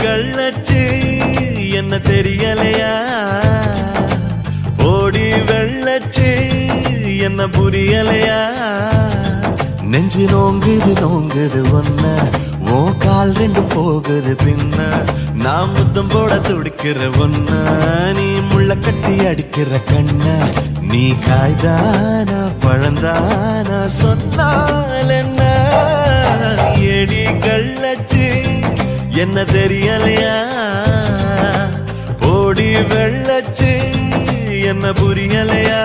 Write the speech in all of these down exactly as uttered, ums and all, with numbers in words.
கள்ளச்சு என்ன தெரியலையா ஓடி வெள்ளச்சு என்ன புரியலையா நெஞ்சு நோங்குது நோங்குது ஒன்ன ஓ கால் ரெண்டு போகுது பின்ன நான் முத்தம் போட துடிக்கிற ஒன்ன நீ முள்ள கட்டி அடிக்கிற கண்ண நீ காய்தானா பழந்தானா சொன்னால் என்ன ஏடி கள்ளச்சு என்ன தெரியலையா ஓடி வெள்ளச்சு என்ன புரியலையா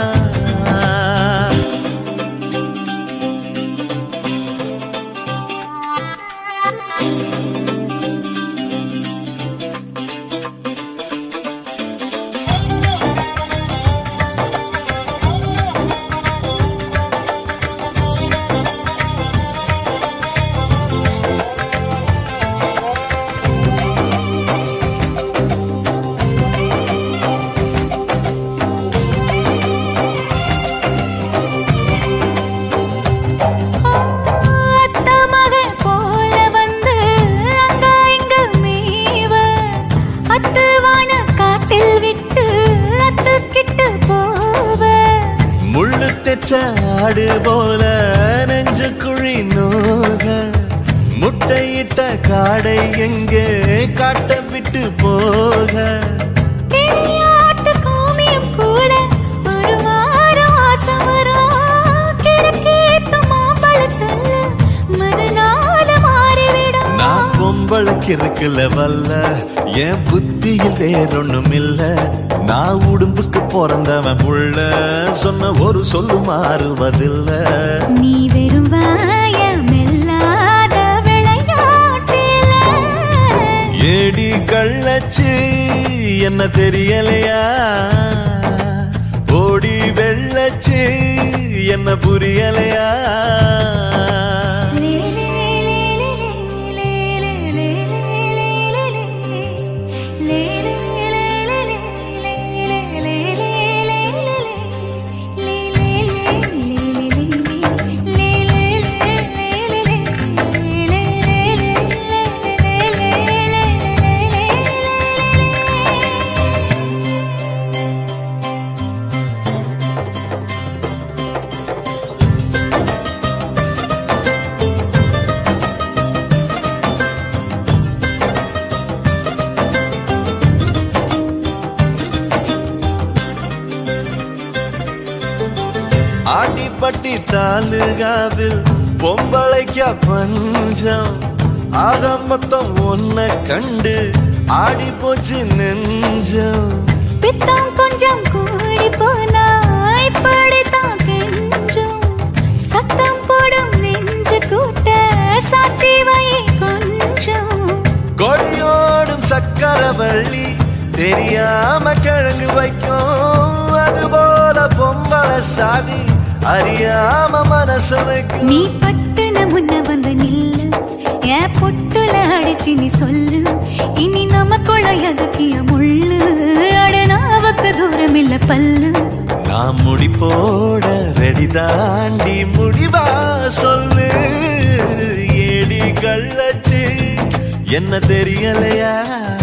ஆடு போல நெஞ்சு குழி நோக முட்டையிட்ட காடை எங்கே காட்ட விட்டு போக கூட ஒரு வாரம் நான் பொம்பளைக்கு இருக்குல வல்ல என் புத்தியில் வேறொன்னும் இல்ல நான் உடும்புக்கு பிறந்தவன் புள்ள சொன்ன ஒரு சொல்லு மாறுவதில்ல நீ வெறும் வாயமில்லாத விளையாட்டில ஏடி கள்ளச்சு என்ன தெரியலையா ஓடி வெள்ளச்சு என்ன புரியலையா ஆடிப்பட்டி தாலுகாவில் பொம்பளைக்கா பஞ்சம் ஆக மொத்தம் ஒன்ன கண்டு ஆடி போச்சு நெஞ்சம் பித்தம் கொஞ்சம் கூடி போனா இப்படித்தான் கெஞ்சம் சத்தம் போடும் நெஞ்சு கூட்ட சாத்தி வை கொஞ்சம் கொடியோடும் சக்கரவள்ளி தெரியாம கிழங்கு வைக்கும் அதுபோல பொம்பளை சாதி அறியாம மனச வைக்கும் நீ பட்டுன முன்ன வந்து நில்லு என் பொட்டுல அடிச்சு நீ சொல்லு இனி நமக்குள்ள எதுக்கிய முள்ளு அடனாவுக்கு தூரம் இல்ல பல்லு நான் முடி போட ரெடி தாண்டி முடிவா சொல்லு ஏடி கள்ளச்சு என்ன தெரியலையா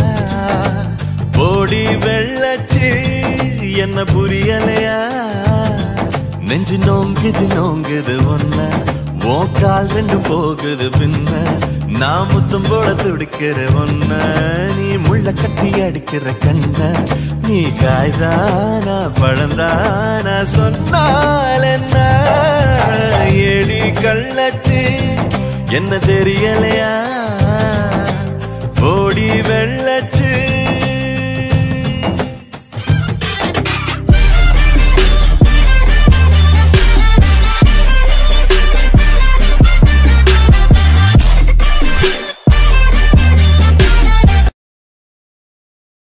ஓடி வெள்ளச்சு என்ன புரியலையா நெஞ்சு நோங்குது நோங்குது ஒன்ன ஓ கால் ரெண்டு போகுது பின்ன நான் முத்தம் போட துடிக்கிற ஒன்ன நீ முள்ள கட்டி அடிக்கிற கண்ண நீ காய்தானா பழந்தானா சொன்னால் என்ன ஏடி கள்ளச்சு என்ன தெரியலையா ஓடி வெள்ளச்சு